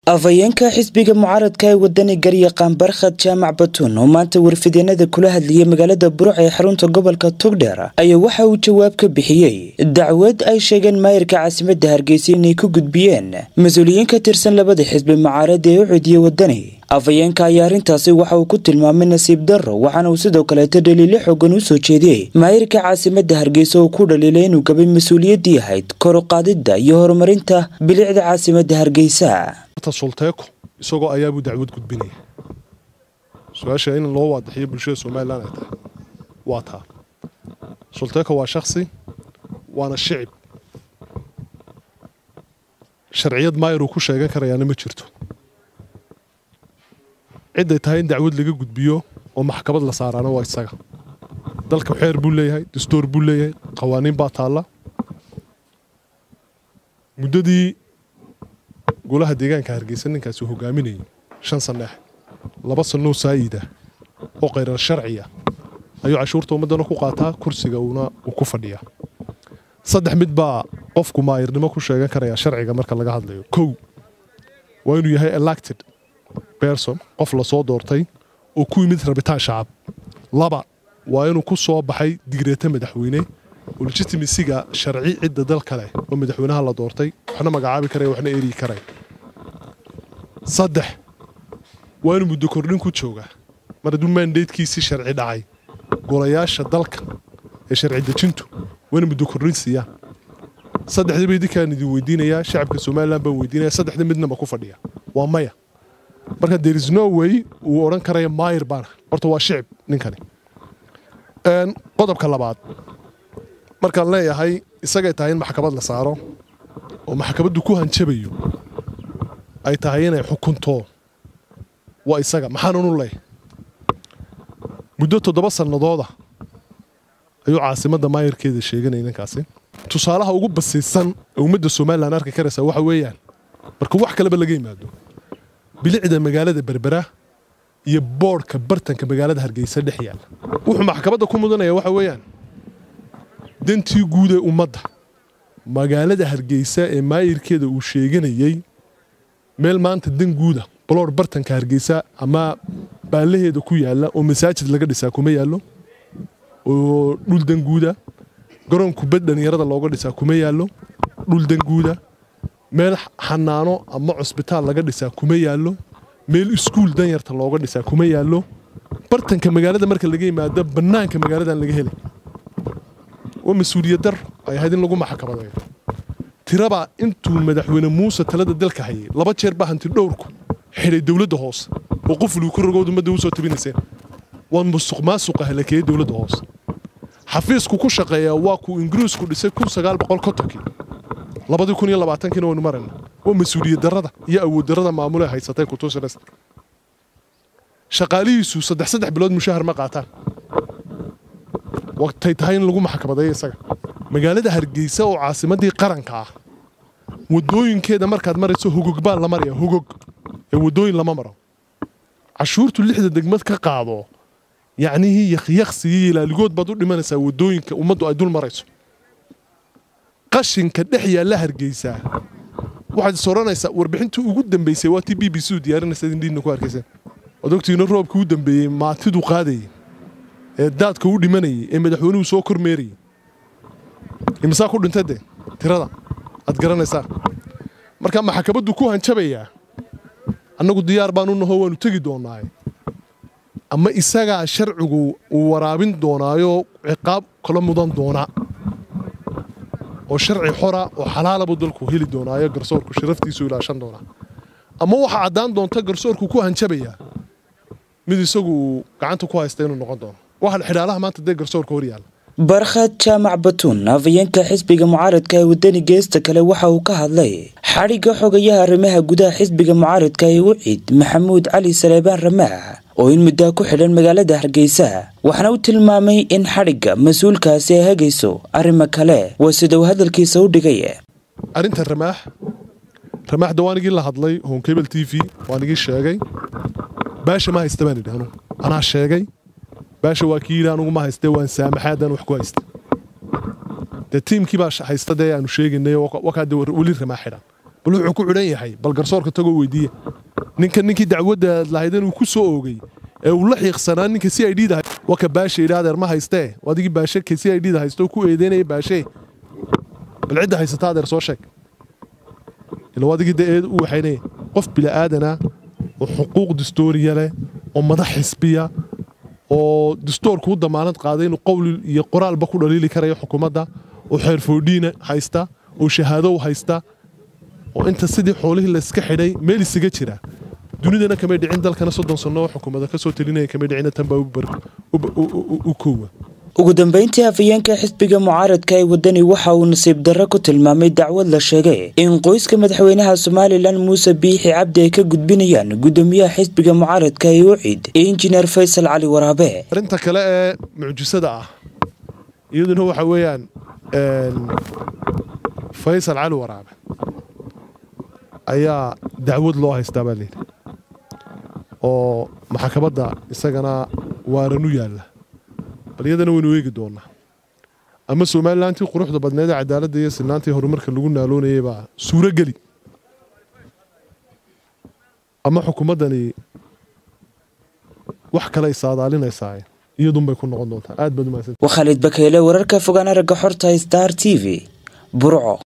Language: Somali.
afayeenka xisbiga mucaaradka ee wadani garyaqaan barkhad jaamac batuun oo maanta warfideenada kula hadlayay magaalada Buruc ee xarunta gobolka Togdheer ayaa waxa uu jawaab ka bixiyay dacwad ay sheegeen maayirka caasimadda Hargeysa inay ku gudbiyeen mas'uuliyiin ka tirsan labada xisbi mucaarad ee u cudiyay wadani. afayeenka ayaa arrintaasi waxa uu ku tilmaamay nasiib darro waxaana uu sidoo kale daliilo xooggan u soo jeediyay maayirka caasimadda Hargeysa oo ku dhaliilay inuu gabay mas'uuliyadii ahayd kor u qaadida iyo horumarinta bilicda caasimadda Hargeysa. Sulteeko isagoo ayaa buu dacwad gudbinaya su'aasha in loo waadaxiyo bulshada Soomaaliland ay tahay waa taa Sulteeko waa shakhsi waana shicib sharciyad maayir uu ku sheegan karayana ma jirto cid ay tahay in dacwad laga gudbiyo oo maxkamad la saarana waa isaga dalka xeer buu leeyahay dastuur buu leeyahay qawaaniin baa taala muddadii golaha deegaanka Hargeysa ninkaas uu hogaaminayay 5 sano 2 sano saayida oo qeyrar sharciya ayuu cashuurta ummadana ku qaataa kursiga uu ku fadhiyaa saddex mid baa qofku maayirnimo ku sheegan karaya sharciga marka laga hadlayo kow waa inuu yahay elected person qof la soo doortay oo ku yimid rabitaan shacab laba waa inuu ku soo baxay digreeta madaxweyne oo legitimacy-ga sharci cidda dalka leh oo madaxweynaha la doortay waxna magacaabi karay waxna eeri karay saddex waa inuu muddo kordhin ku jooga mar hadduu mandate-kiisii sharci dhacay golayaasha dalka ee sharci dejintu waa inuu muddo kordhin siiyaan saddexda bay idinkaan idin weydiinayaa shacabka Soomaaliland baan weydiinayaa saddexda midnaba ku fadhiya waa maya marka there is no way uu oran karayo maayir baan horta waa shicib ninkani qodobka labaad markaan leeyahay isagay tahay in maxkamad la saaro oo maxkamaddu ku hanjabayo ay tahay inay xukunto waa isaga maxaan u leeyahay muddo 7 sanadooda ayuu caasimadda maayirkeeda sheeganay ninkaasi tusaalaha ugu basiisan ee ummadda Soomaaliland arki karaysa waxa weeyaan marka wax kale ba laga yimaado bilicda magaalada Berbera iyo boorka bartanka magaalada Hargeysa dhex yaal wuxuu maxkamadda ku mudanaya waxa weeyaan dantii guud ee ummadda magaalada Hargeysa ee maayirkeeda uu sheeganayay meel maanta dan guuda baloor bartanka Hargeysa ama baalaheeda ku yaala oo masaajid laga dhisaa kuma yaalo oo dhul dan guuda garoonku badan yarada looga dhisaa kuma yaalo dhul dan guuda meel xanaano ama cusbitaal laga dhisaa kuma yaalo meel iskuul dan yarta looga dhisaa kuma yaalo bartanka magaalada marka laga yimaado banaanka magaaladan laga helay oo mas'uuliyad dar ay ahayd in lagu maxkamadeeyo tiraba intuu madaxweyne Muuse talada dalka hayay 2 jeer baa hanti dhowrku xidhay dawladda hoose oo qof uu ku rogoodo ummadda u soo tabinaysa waa musuqmaasuqa halakay dawladda hoose xafiisku ku shaqeeyaa waa ku Ingiriisku dhisay 1950 2020 oo marayna oo mas'uuliyad darrada iyo awood darrada maamulay haysatay ku toosanaysa shaqaalihiisu 3 bilood mushahar ma qaataan waqtay tahay in lagu maxkamadeeyo isaga magaalada Hargeysa oo caasimadii qaranka ah wadooyinkeeda markaad marayso hogog baa la maraya hogog ee wadooyin lama maro cashuurtu 6 degmad ka qaado yacni yakhsiyi ilaaligood baad u dhimanaysaa wadooyinka ummaddu ay dul marayso qashinka dhex yaala Hargeysa waxaad sooranaysaa warbixintii ugu dambeysay waa BBC diyaarinaysa indhiina ku arkaysan odogtiina roobkii ugu dambeeyay maatidu qaaday ee daadka u dhimanayay ee madaxweynuhu soo kormeeriyay imisa ku dhintay tirada aad garanaysaa marka maxkamaddu ku hanjabaya annagu diyaar baan u nahay waanu tagi doonaa ama isaga sharcigu uu waraabin doonaayo ciqaab kala mudan doona oo sharci xora oo xalaal ah dalku heli doonaayo garsoorku sharaftiisu ilaashan doona ama waxa cadaan doonta garsoorku ku hanjabaya mid isagu gacanta ku haysta inuu noqon doono waxa xidhaalaha maanta de garsoorka hor yaal barkhad jaamac batuun afayeenka xisbiga mucaaradka ee wadani geesta kale waxa uu ka hadlay xariga xogayaha arrimaha gudaha xisbiga mucaaradka ee u cid Maxamuud Cali Saleebaan Ramaax oo in muddo ku xidhan magaalada Hargeysa waxana uu tilmaamay in xariga mas'uulkaasi ay hagayso arrimo kale waa sida uu hadalkiisa u dhigay arinta Ramaax dawaanigii la hadlay Home Cable TV waanigii sheegay baasha ma haystaan idhaano ana sheegay baasha wakiil aanu ma haystay waan saamaxadan wax ku haystay teamkii baa haystay aanu sheegnay waqada wali Ramaax xidhan bal wuxuu ku xidhan yahay bal garsoorka tago weydiiya ninkii dacwadda lahaydeen uu ku soo oogay ee uu la xiiqsanaa ninka CID-da waa ka baashay adeer ma haystee wadigii baashay ka CID-da haysto ku eedeynay baashay bal cidda haysata adeer soo sheeg ila wadigii eed uu waxaynay qof bila aadana oo xuquuq dastuuriye leh oo madax xisbiya oo dastuurku u damaanad qaaday inuu qowl iyo qoraalba ku dhaliili karayo xukuumadda oo xeerfoodhiina haysta oo shahaado haysta oo inta sidii xoolihii la iska xidhay meel isaga jira dunidana kama dhicin dalkana 30 sano xukuumadda ka soo talinay kama dhicin tan baa u koowa ugu dambeyntii afayeenka xisbiga mucaaradka ee wadani waxa uu nasiib darro ku tilmaamay dacwad la sheegay in qoyska madaxweynaha Soomaaliland Muuse Biixi Cabdi ay ka gudbinayaan gudoomiyaha xisbiga mucaaradka ee UCID Engineer Faysal Cali Waraabe arinta kale ee mucjisada ah iyaduna waxa weeyaan Faysal Cali Waraabe ayaa dacwad loo haystaa baa leeyahay oo maxkamadda isagana waaranu yaala baliyadana waynu eegi doonaa ama Soomaaliland quruxda badneed cadaaladda iyo sinaantii horumarka lagu naaloonayay baa suura gali ama xukuumadani wax kale ay saadaalinaysaa iyadun bay ku noqon doontaa aad baad u mahadsan Khalid Bakeyle wararka fogaan aragga xorta Star TV Burco.